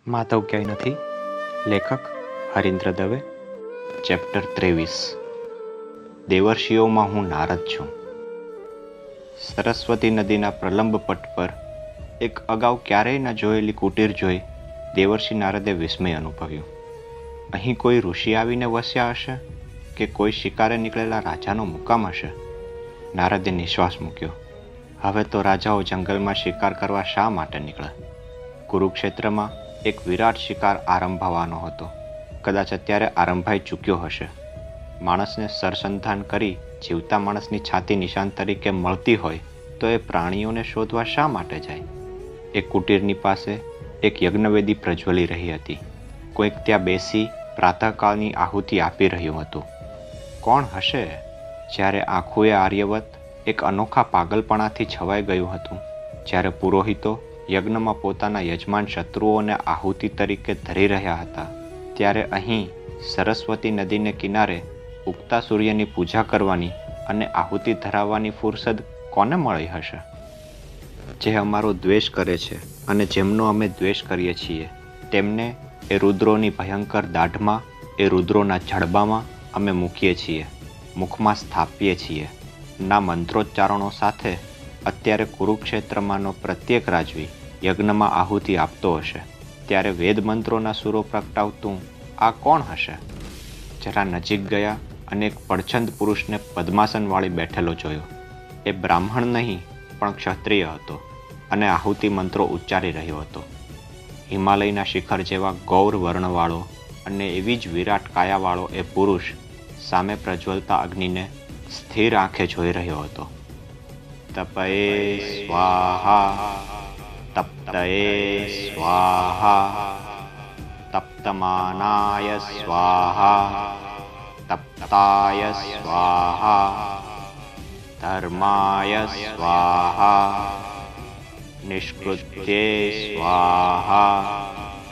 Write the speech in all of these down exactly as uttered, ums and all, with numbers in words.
માધવ ક્યાંય નથી. લેખક હરીન્દ્ર દવે. ચેપ્ટર ત્રેવીસ. દેવર્ષિઓમાં હું નારદ છું. સરસ્વતી નદીના પ્રલંબ પટ પર એક અગાઉ ક્યારેય ન જોયેલી કુટીર જોઈ દેવર્ષિ નારદે વિસ્મય અનુભવ્યું. અહીં કોઈ ઋષિ આવીને વસ્યા હશે કે કોઈ શિકારે નીકળેલા રાજાનો મુકામ હશે? નારદે નિશ્વાસ મૂક્યો. હવે તો રાજાઓ જંગલમાં શિકાર કરવા શા માટે નીકળે? કુરુક્ષેત્રમાં એક વિરાટ શિકાર આરંભવાનો હતો. કદાચ અત્યારે આરંભાઈ ચૂક્યો હશે. માણસને સરસંધાન કરી જીવતા માણસની છાતી નિશાન તરીકે મળતી હોય તો એ પ્રાણીઓને શોધવા શા માટે જાય? એક કુટીરની પાસે એક યજ્ઞવેદી પ્રજ્વલી રહી હતી. કોઈક ત્યાં બેસી પ્રાતઃકાળની આહુતિ આપી રહ્યું હતું. કોણ હશે? જ્યારે આખું એ આર્યવત એક અનોખા પાગલપણાથી છવાઈ ગયું હતું. જ્યારે પુરોહિતો યજ્ઞમાં પોતાના યજમાન શત્રુઓને આહુતિ તરીકે ધરી રહ્યા હતા, ત્યારે અહીં સરસ્વતી નદીને કિનારે ઉગતા સૂર્યની પૂજા કરવાની અને આહુતિ ધરાવવાની ફુરસદ કોને મળી હશે? જે અમારો દ્વેષ કરે છે અને જેમનો અમે દ્વેષ કરીએ છીએ તેમને એ રુદ્રોની ભયંકર દાઢમાં, એ રુદ્રોના જડબામાં અમે મૂકીએ છીએ, મુખમાં સ્થાપીએ છીએ. ના મંત્રોચ્ચારણો સાથે અત્યારે કુરુક્ષેત્રમાંનો પ્રત્યેક રાજવી યજ્ઞમાં આહુતિ આપતો હશે, ત્યારે વેદ મંત્રોના સુરો પ્રગટાવતું આ કોણ હશે? જરા નજીક ગયા અને એક પડછંદ પુરુષને પદ્માસનવાળી બેઠેલો જોયો. એ બ્રાહ્મણ નહીં પણ ક્ષત્રિય હતો અને આહુતિ મંત્રો ઉચ્ચારી રહ્યો હતો. હિમાલયના શિખર જેવા ગૌર વર્ણવાળો અને એવી જ વિરાટ કાયાવાળો એ પુરુષ સામે પ્રજ્વલતા અગ્નિને સ્થિર આંખે જોઈ રહ્યો હતો. તપયે સ્વાહા, તપ્તયે સ્વાહા, તપ્તમાનાય સ્વાહા, તપ્તાય સ્વાહા, ધર્માય સ્વાહા, નિષ્કૃત્યે સ્વાહા.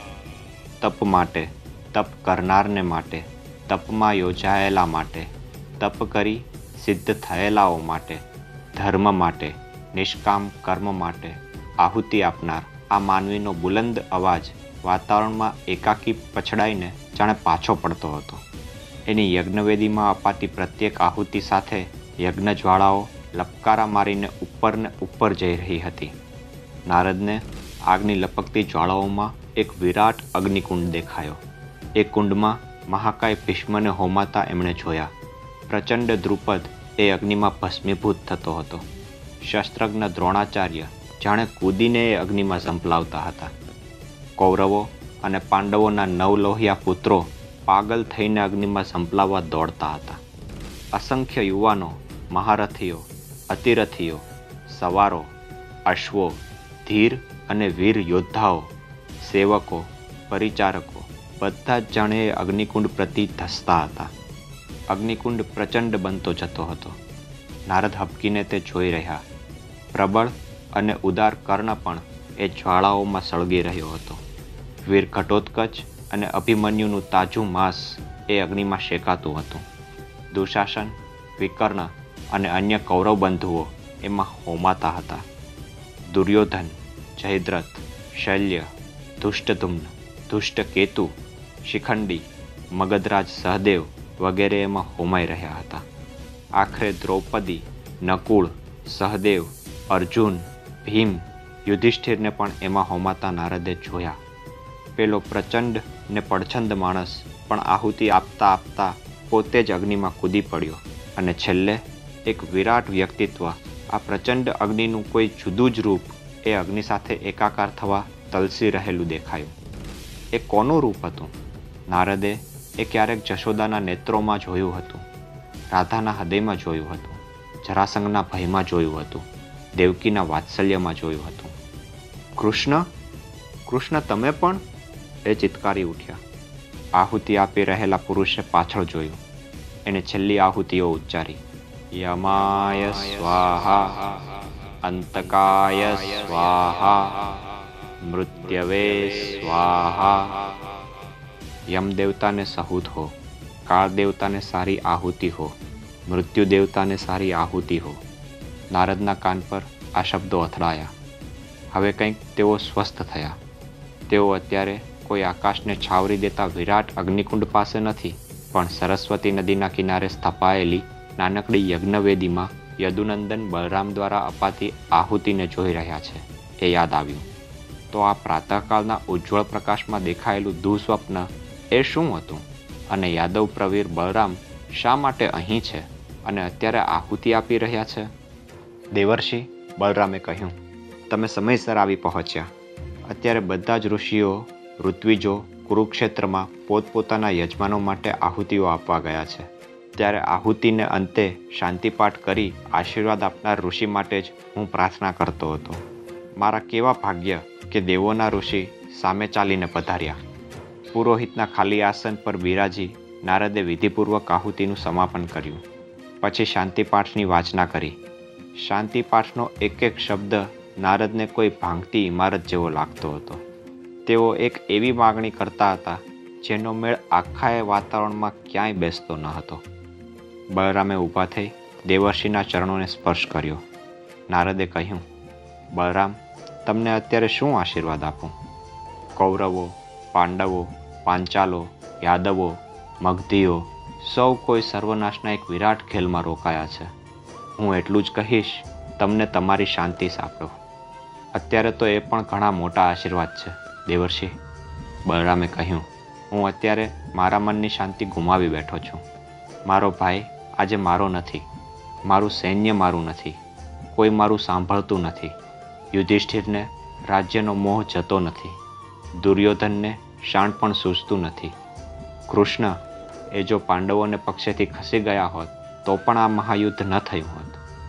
તપ માટે, તપ કરનારને માટે, તપમાં યોજાયેલા માટે, તપ કરી સિદ્ધ થયેલાઓ માટે, ધર્મ માટે, નિષ્કામ કર્મ માટે આહુતિ આપનાર આ માનવીનો બુલંદ અવાજ વાતાવરણમાં એકાકી પછડાઈને જાણે પાછો પડતો હતો. એની યજ્ઞવેદીમાં અપાતી પ્રત્યેક આહુતિ સાથે યજ્ઞ જ્વાળાઓ લપકારા મારીને ઉપર ને ઉપર જઈ રહી હતી. નારદને આગની લપકતી જ્વાળાઓમાં એક વિરાટ અગ્નિકુંડ દેખાયો. એ કુંડમાં મહાકાય ભીષ્મને હોમાતા એમણે જોયા. પ્રચંડ દ્રુપદ એ અગ્નિમાં ભસ્મીભૂત થતો હતો. શસ્ત્રજ્ઞ દ્રોણાચાર્ય જાણે કૂદીને એ અગ્નિમાં ઝંપલાવતા હતા. કૌરવો અને પાંડવોના નવલોહિયા પુત્રો પાગલ થઈને અગ્નિમાં ઝંપલાવવા દોડતા હતા. અસંખ્ય યુવાનો, મહારથીઓ, અતિરથીઓ, સવારો, અશ્વો, ધીર અને વીર યોદ્ધાઓ, સેવકો, પરિચારકો બધા જ જાણે એ અગ્નિકુંડ પ્રતિ ધસતા હતા. અગ્નિકુંડ પ્રચંડ બનતો જતો હતો. નારદ હબકીને તે જોઈ રહ્યા. પ્રબળ અને ઉદાર કર્ણ પણ એ જ્વાળાઓમાં સળગી રહ્યો હતો. વીર ઘટોત્કચ અને અભિમન્યુનું તાજું માંસ એ અગ્નિમાં શેકાતું હતું. દુશાસન, વિકર્ણ અને અન્ય કૌરવ બંધુઓ એમાં હોમાતા હતા. દુર્યોધન, જયદ્રથ, શલ્ય, ધુષ્ટધુમ્ન, ધુષ્ટકેતુ, શિખંડી, મગધરાજ સહદેવ વગેરે એમાં હોમાઈ રહ્યા હતા. આખરે દ્રૌપદી, નકુળ, સહદેવ, અર્જુન, ભીમ, યુધિષ્ઠિરને પણ એમાં હોમાતા નારદે જોયા. પેલો પ્રચંડ ને પડછંદ માણસ પણ આહુતિ આપતા આપતા પોતે જ અગ્નિમાં કૂદી પડ્યો અને છેલ્લે એક વિરાટ વ્યક્તિત્વ આ પ્રચંડ અગ્નિનું કોઈ જુદું જ રૂપ એ અગ્નિ સાથે એકાકાર થવા તલસી રહેલું દેખાયું. એ કોનું રૂપ હતું? નારદે એ ક્યારેક જશોદાના નેત્રોમાં જોયું હતું, રાધાના હૃદયમાં જોયું હતું, જરાસંઘના ભયમાં જોયું હતું, દેવકીના વાત્સલ્યમાં જોયું હતું. કૃષ્ણ, કૃષ્ણ તમે પણ? એ ચિત્કારી ઉઠ્યા. આહુતિ આપી રહેલા પુરુષે પાછળ જોયું. એણે છેલ્લી આહુતિઓ ઉચ્ચારી. યમાય સ્વાહા, અંતકાય સ્વાહા, મૃત્યવે સ્વાહા. યમ દેવતાને સહૂત હો, કાળ દેવતાને સારી આહુતિ હો, મૃત્યુ દેવતાને સારી આહુતિ હો. નારદના કાન પર આ શબ્દો અથડાયા. હવે કંઈક તેઓ સ્વસ્થ થયા. તેઓ અત્યારે કોઈ આકાશને છાવરી દેતા વિરાટ અગ્નિકુંડ પાસે નથી, પણ સરસ્વતી નદીના કિનારે સ્થપાયેલી નાનકડી યજ્ઞવેદીમાં યદુનંદન બલરામ દ્વારા અપાતી આહુતિને જોઈ રહ્યા છે. એ યાદ આવ્યું. તો આ પ્રાતઃકાળના ઉજ્જવળ પ્રકાશમાં દેખાયેલું દુઃસ્વપ્ન એ શું હતું? અને યાદવ પ્રવીર બલરામ શા માટે અહીં છે અને અત્યારે આહુતિ આપી રહ્યા છે? દેવર્ષિ, બલરામે કહ્યું, તમે સમયસર આવી પહોંચ્યા. અત્યારે બધા જ ઋષિઓ, ઋત્વિજો કુરુક્ષેત્રમાં પોતપોતાના યજમાનો માટે આહુતિઓ આપવા ગયા છે. ત્યારે આહુતિને અંતે શાંતિપાઠ કરી આશીર્વાદ આપનાર ઋષિ માટે જ હું પ્રાર્થના કરતો હતો. મારા કેવા ભાગ્ય કે દેવોના ઋષિ સામે ચાલીને પધાર્યા. પુરોહિતના ખાલી આસન પર બિરાજી નારદે વિધિપૂર્વક આહુતિનું સમાપન કર્યું. પછી શાંતિપાઠની વાચના કરી. શાંતિપાઠનો એક એક શબ્દ નારદને કોઈ ભાંગતી ઇમારત જેવો લાગતો હતો. તેઓ એક એવી માગણી કરતા હતા જેનો મેળ આખા એ વાતાવરણમાં ક્યાંય બેસતો ન હતો. બલરામે ઊભા થઈ દેવર્ષિના ચરણોને સ્પર્શ કર્યો. નારદે કહ્યું, બલરામ, તમને અત્યારે શું આશીર્વાદ આપું? કૌરવો, પાંડવો, પાંચાલો, યાદવો, મગધીઓ સૌ કોઈ સર્વનાશના એક વિરાટ ખેલમાં રોકાયા છે. હું એટલું જ કહીશ, તમને તમારી શાંતિ સાંપડો. અત્યારે તો એ પણ ઘણા મોટા આશીર્વાદ છે દેવર્ષિ. બલરામે કહ્યું, હું અત્યારે મારા મનની શાંતિ ગુમાવી બેઠો છું. મારો ભાઈ આજે મારો નથી, મારું સૈન્ય મારું નથી, કોઈ મારું સાંભળતું નથી. યુધિષ્ઠિરને રાજ્યનો મોહ જતો નથી, દુર્યોધનને શાણપણ સૂઝતું નથી. કૃષ્ણ એ જો પાંડવોને પક્ષેથી ખસી ગયા હોત તો પણ આ મહાયુદ્ધ ન થયું હોત.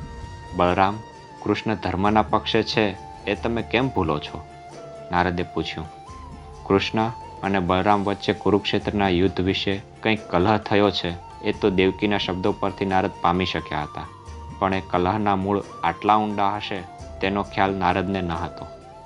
બલરામ, કૃષ્ણ ધર્મના પક્ષે છે એ તમે કેમ ભૂલો છો? નારદે પૂછ્યું. કૃષ્ણ અને બલરામ વચ્ચે કુરુક્ષેત્રના યુદ્ધ વિશે કંઈક કલહ થયો છે એ તો દેવકીના શબ્દો પરથી નારદ પામી શક્યા હતા, પણ એ કલહના મૂળ આટલા ઊંડા હશે તેનો ખ્યાલ નારદને ન હતો.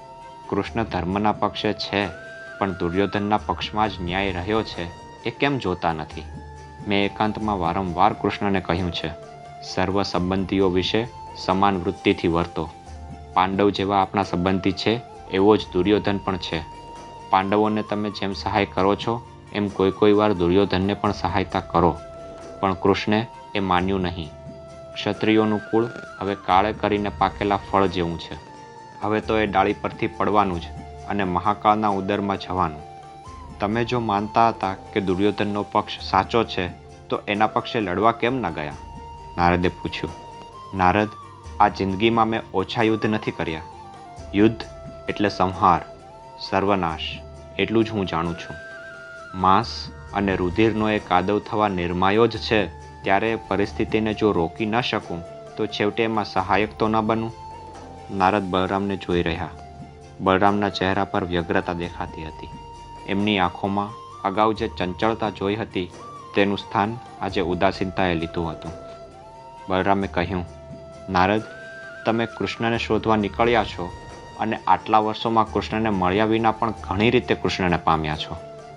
કૃષ્ણ ધર્મના પક્ષે છે પણ દુર્યોધનના પક્ષમાં જ ન્યાય રહ્યો છે એ કેમ જોતા નથી? મેં એકાંતમાં વારંવાર કૃષ્ણને કહ્યું છે, સર્વ સંબંધીઓ વિશે સમાન વૃત્તિથી વર્તો. પાંડવ જેવા આપણા સંબંધી છે એવો જ દુર્યોધન પણ છે. પાંડવોને તમે જેમ સહાય કરો છો એમ કોઈ કોઈ વાર દુર્યોધનને પણ સહાયતા કરો, પણ કૃષ્ણે એ માન્યું નહીં. ક્ષત્રિયોનું કુળ હવે કાળે કરીને પાકેલા ફળ જેવું છે. હવે તો એ ડાળી પરથી પડવાનું જ અને મહાકાળના ઉદરમાં જવાનું. તમે જો માનતા હતા કે દુર્યોધનનો પક્ષ સાચો છે તો એના પક્ષે લડવા કેમ ન ગયા? નારદે પૂછ્યું. નારદ, આ જિંદગીમાં મેં ઓછા યુદ્ધ નથી કર્યા. યુદ્ધ એટલે સંહાર, સર્વનાશ, એટલું જ હું જાણું છું. માંસ અને રુધિરનો એ કાદવ થવા નિર્માયો જ છે, ત્યારે પરિસ્થિતિને જો રોકી ન શકું તો છેવટે એમાં સહાયક તો ન બનું. નારદ બલરામને જોઈ રહ્યા. બલરામના ચહેરા પર વ્યગ્રતા દેખાતી હતી. એમની આંખોમાં અગાઉ જે ચંચળતા જોઈ હતી તેનું સ્થાન આજે ઉદાસીનતાએ લીધું હતું. બલરામે કહ્યું, નારદ, તમે કૃષ્ણને શોધવા નીકળ્યા છો અને આટલા વર્ષોમાં કૃષ્ણને મળ્યા વિના પણ ઘણી રીતે કૃષ્ણને પામ્યા છો.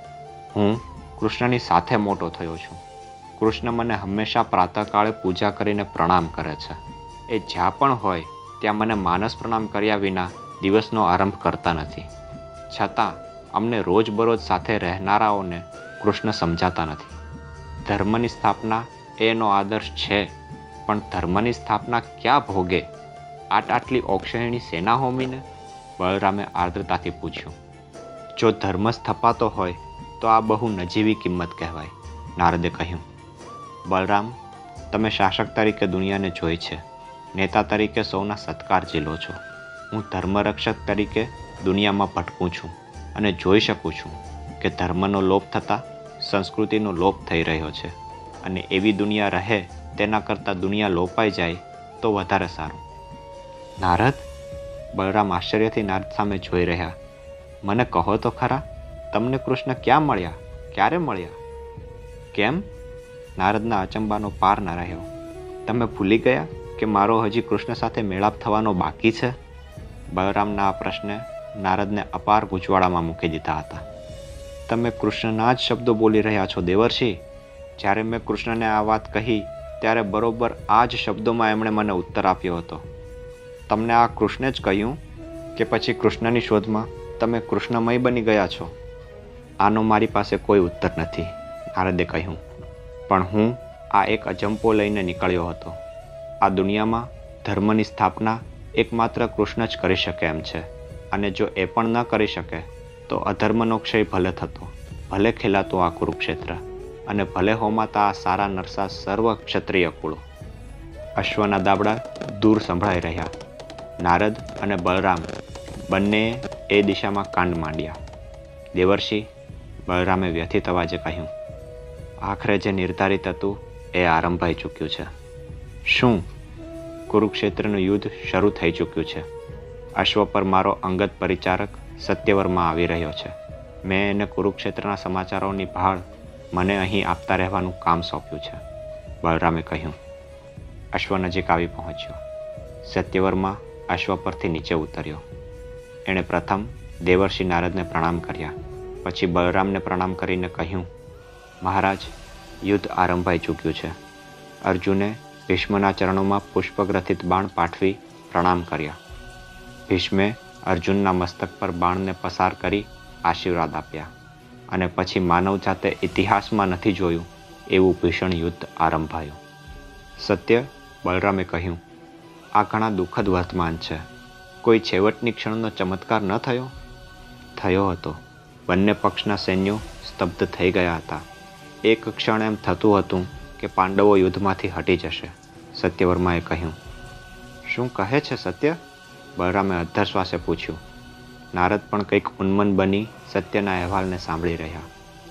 હું કૃષ્ણની સાથે મોટો થયો છું. કૃષ્ણ મને હંમેશા પ્રાતઃકાળે પૂજા કરીને પ્રણામ કરે છે. એ જ્યાં પણ હોય ત્યાં મને માનસ પ્રણામ કર્યા વિના દિવસનો આરંભ કરતા નથી. છતાં અમને રોજબરોજ સાથે રહેનારાઓને કૃષ્ણ સમજાતા નથી. ધર્મની સ્થાપના એનો આદર્શ છે, પણ ધર્મની સ્થાપના ક્યાં ભોગે? આટ આટલી ઓક્ષણીની સેના હોમીને? બલરામે આર્દ્રતાથી પૂછ્યું. જો ધર્મ સ્થપાતો હોય તો આ બહુ નજીવી કિંમત કહેવાય, નારદે કહ્યું. બલરામ, તમે શાસક તરીકે દુનિયાને જોઈ છે, નેતા તરીકે સૌના સત્કાર ઝીલો છો. હું ધર્મરક્ષક તરીકે દુનિયામાં ભટકું છું અને જોઈ શકું છું કે ધર્મનો લોપ થતાં સંસ્કૃતિનો લોપ થઈ રહ્યો છે, અને એવી દુનિયા રહે તેના કરતાં દુનિયા લોપાઈ જાય તો વધારે સારું. નારદ? બલરામ આશ્ચર્યથી નારદ સામે જોઈ રહ્યા. મને કહો તો ખરા, તમને કૃષ્ણ ક્યાં મળ્યા, ક્યારે મળ્યા? કેમ? નારદના અચંબાનો પાર ન રહ્યો. તમે ભૂલી ગયા કે મારો હજી કૃષ્ણ સાથે મેળાપ થવાનો બાકી છે? બલરામના આ પ્રશ્ને નારદને અપાર ગૂંચવાડામાં મૂકી દીધા હતા. તમે કૃષ્ણના જ શબ્દો બોલી રહ્યા છો દેવર્ષિ. જ્યારે મેં કૃષ્ણને આ વાત કહી ત્યારે બરોબર આ જ શબ્દોમાં એમણે મને ઉત્તર આપ્યો હતો. તમને આ કૃષ્ણે જ કહ્યું કે પછી કૃષ્ણની શોધમાં તમે કૃષ્ણમય બની ગયા છો? આનો મારી પાસે કોઈ ઉત્તર નથી, નારદે કહ્યું. પણ હું આ એક અજંપો લઈને નીકળ્યો હતો. આ દુનિયામાં ધર્મની સ્થાપના એકમાત્ર કૃષ્ણ જ કરી શકે એમ છે, અને જો એ પણ ન કરી શકે તો અધર્મનો ક્ષય ભલે થતો, ભલે ખેલાતું આ કુરુક્ષેત્ર, અને ભલે હોમાતા આ સારા નરસા સર્વ ક્ષત્રિય કુળો. અશ્વના દાબડા દૂર સંભળાઈ રહ્યા. નારદ અને બલરામ બંનેએ એ દિશામાં કાંડ માંડ્યા. દેવર્ષિ બલરામે વ્યથિત અવાજે કહ્યું, આખરે જે નિર્ધારિત હતું એ આરંભાઈ ચૂક્યું છે. શું? કુરુક્ષેત્રનું યુદ્ધ શરૂ થઈ ચૂક્યું છે. અશ્વ પર મારો અંગત પરિચારક સત્યવર્મા આવી રહ્યો છે. મેં એને કુરુક્ષેત્રના સમાચારોની ભાળ મને અહીં આપતા રહેવાનું કામ સોંપ્યું છે, બલરામે કહ્યું. અશ્વ નજીક આવી પહોંચ્યો. સત્યવર્મા અશ્વ પરથી નીચે ઉતર્યો. એણે પ્રથમ દેવર્ષિ નારદને પ્રણામ કર્યા, પછી બલરામને પ્રણામ કરીને કહ્યું, મહારાજ, યુદ્ધ આરંભાઈ ચૂક્યું છે. અર્જુને ભીષ્મના ચરણોમાં પુષ્પગ્રથિત બાણ પાઠવી પ્રણામ કર્યા. ભીષ્મે અર્જુનના મસ્તક પર બાણને પસાર કરી આશીર્વાદ આપ્યા, અને પછી માનવ જાતે ઇતિહાસમાં નથી જોયું એવું ભીષણ યુદ્ધ આરંભાયું. સત્ય, બલરામે કહ્યું, આ ઘણા દુઃખદ વર્તમાન છે. કોઈ છેવટની ક્ષણનો ચમત્કાર ન થયો? થયો હતો. બંને પક્ષના સૈન્યો સ્તબ્ધ થઈ ગયા હતા. એક ક્ષણ એમ થતું હતું કે પાંડવો યુદ્ધમાંથી હટી જશે. સત્યવર્માએ કહ્યું. શું કહે છે સત્ય? બલરામે અધ્ધર શ્વાસે પૂછ્યું. નારદ પણ કંઈક ઉન્મન બની સત્યના અહેવાલને સાંભળી રહ્યા.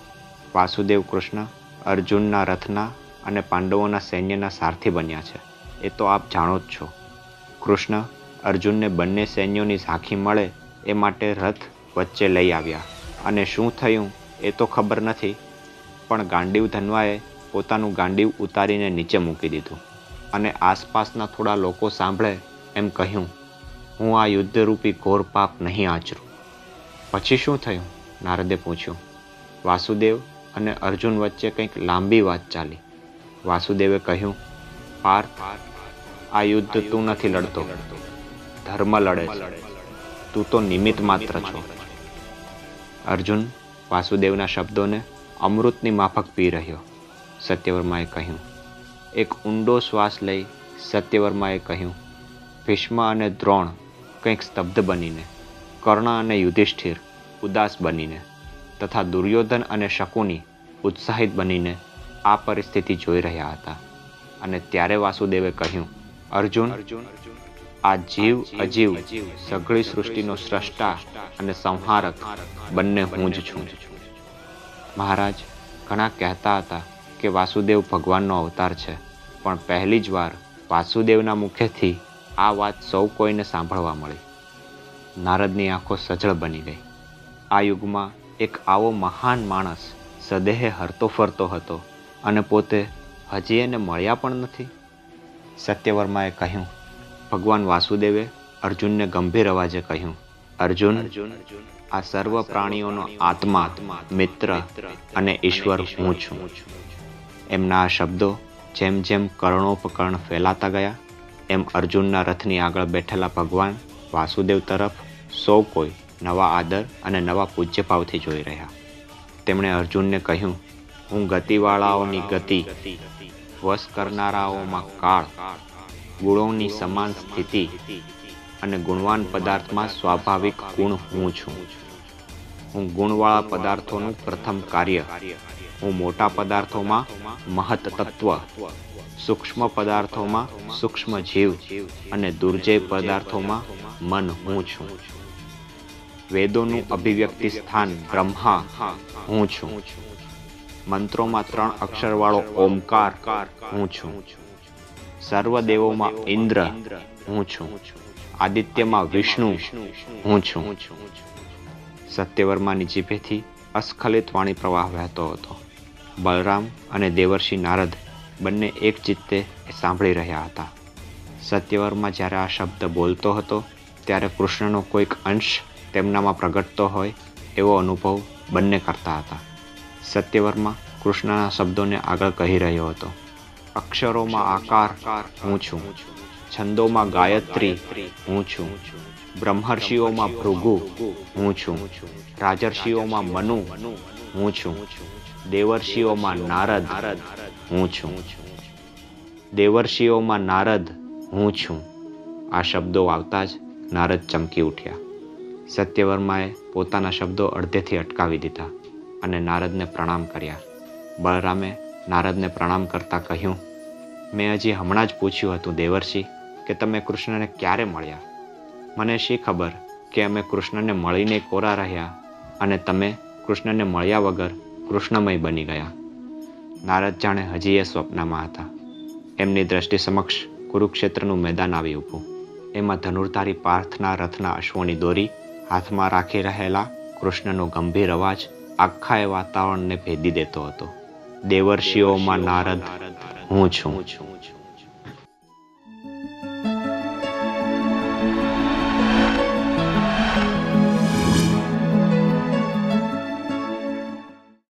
વાસુદેવ કૃષ્ણ અર્જુનના રથના અને પાંડવોના સૈન્યના સારથી બન્યા છે, એ તો આપ જાણો જ છો. કૃષ્ણ અર્જુનને બંને સૈન્યોની ઝાંખી મળે એ માટે રથ વચ્ચે લઈ આવ્યા, અને શું થયું એ તો ખબર નથી, પણ ગાંડીવ ધનવાએ પોતાનું ગાંડીવ ઉતારીને નીચે મૂકી દીધું, અને આસપાસના થોડા લોકો સાંભળે એમ કહ્યું, હું આ યુદ્ધરૂપી ઘોર પાપ નહીં આચરું. પછી શું થયું? નારદે પૂછ્યું. વાસુદેવ અને અર્જુન વચ્ચે કંઈક લાંબી વાત ચાલી. વાસુદેવે કહ્યું, પાર્થ, આ યુદ્ધ તું નથી લડતો, ધર્મ લડે છે. તું તો નિમિત્ત માત્ર છો. અર્જુન વાસુદેવના શબ્દોને અમૃતની માફક પી રહ્યો. સત્યવર્માએ કહ્યું. એક ઊંડો શ્વાસ લઈ સત્યવર્માએ કહ્યું, ભીષ્મ અને દ્રોણ કંઈક સ્તબ્ધ બનીને, કર્ણ અને યુધિષ્ઠિર ઉદાસ બનીને, તથા દુર્યોધન અને શકુની ઉત્સાહિત બનીને આ પરિસ્થિતિ જોઈ રહ્યા હતા. અને ત્યારે વાસુદેવે કહ્યું, અર્જુન, આ જીવ અજીવ સઘળી સૃષ્ટિનો સ્રષ્ટા અને સંહારક બંને હું જ છું. મહારાજ, ઘણા કહેતા હતા કે વાસુદેવ ભગવાનનો અવતાર છે, પણ પહેલી જ વાર વાસુદેવના મુખેથી આ વાત સૌ કોઈને સાંભળવા મળી. નારદની આંખો સજળ બની ગઈ. આ યુગમાં એક આવો મહાન માણસ સદેહે હરતો ફરતો હતો, અને પોતે હજી એને મળ્યા પણ નથી. સત્યવર્માએ કહ્યું. ભગવાન વાસુદેવે અર્જુનને ગંભીર અવાજે કહ્યું, અર્જુન, આ સર્વ પ્રાણીઓનો આત્મા, મિત્ર અને ઈશ્વર હું છું. એમના આ શબ્દો જેમ જેમ કર્ણોપકર્ણ ફેલાતા ગયા, એમ અર્જુનના રથની આગળ બેઠેલા ભગવાન વાસુદેવ તરફ સૌ કોઈ નવા આદર અને નવા પૂજ્યભાવથી જોઈ રહ્યા. તેમણે અર્જુનને કહ્યું, હું ગતિવાળાઓની ગતિ, વશ કરનારાઓમાં કાળ, ગુણોની સમાન સ્થિતિ અને ગુણવાન પદાર્થમાં સ્વાભાવિક ગુણ હું છું. હું ગુણવાળા પદાર્થોનું પ્રથમ કાર્ય, હું મોટા પદાર્થોમાં મહત તત્વ, સૂક્ષ્મ પદાર્થોમાં સૂક્ષ્મ જીવ અને દુર્જય પદાર્થોમાં મન હું છું. વેદોનું અભિવ્યક્તિ સ્થાન બ્રહ્મા હું છું. મંત્રોમાં ત્રણ અક્ષરવાળો ઓમકાર હું છું. સર્વ દેવોમાં ઇન્દ્ર હું છું. આદિત્યમાં વિષ્ણુ હું છું. સત્યવર્માની જીભેથી અસ્ખલિત વાણી પ્રવાહ વહેતો હતો. બલરામ અને દેવર્ષિ નારદ બંને એક ચિત્તે એ સાંભળી રહ્યા હતા. સત્યવર્મા જ્યારે આ શબ્દ બોલતો હતો ત્યારે કૃષ્ણનો કોઈક અંશ તેમનામાં પ્રગટતો હોય એવો અનુભવ બંને કરતા હતા. સત્યવર્મા કૃષ્ણના શબ્દોને આગળ કહી રહ્યો હતો. અક્ષરોમાં આકાર હું છું. છંદોમાં ગાયત્રી હું છું. બ્રહ્મર્ષિઓમાં ભૃગુ હું છું, રાજર્ષિઓમાં મનુ હું છું, દેવર્ષિઓમાં નારદ હું છું, દેવર્ષિઓમાં નારદ હું છું. આ શબ્દો આવતા જ નારદ ચમકી ઉઠ્યા. સત્યવર્માએ પોતાના શબ્દો અડધેથી અટકાવી દીધા અને નારદને પ્રણામ કર્યા. બલરામે નારદને પ્રણામ કરતા કહ્યું, મેં હજી હમણાં જ પૂછ્યું હતું દેવર્ષિ કે તમે કૃષ્ણને ક્યારે મળ્યા. મને શી ખબર કે અમે કૃષ્ણને મળીને કોરા રહ્યા અને તમે કૃષ્ણને મળ્યા વગર કૃષ્ણમય બની ગયા. નારદ જાણે હજી એ સ્વપ્નમાં હતા. એમની દ્રષ્ટિ સમક્ષ કુરુક્ષેત્રનું મેદાન આવી ઊભું. એમાં ધનુર્ધારી પાર્થના રથના અશ્વની દોરી, હાથમાં રાખી રહેલા કૃષ્ણનો ગંભીર અવાજ આખા એ વાતાવરણને ભેદી દેતો હતો. દેવર્ષિઓમાં નારદ હું છું.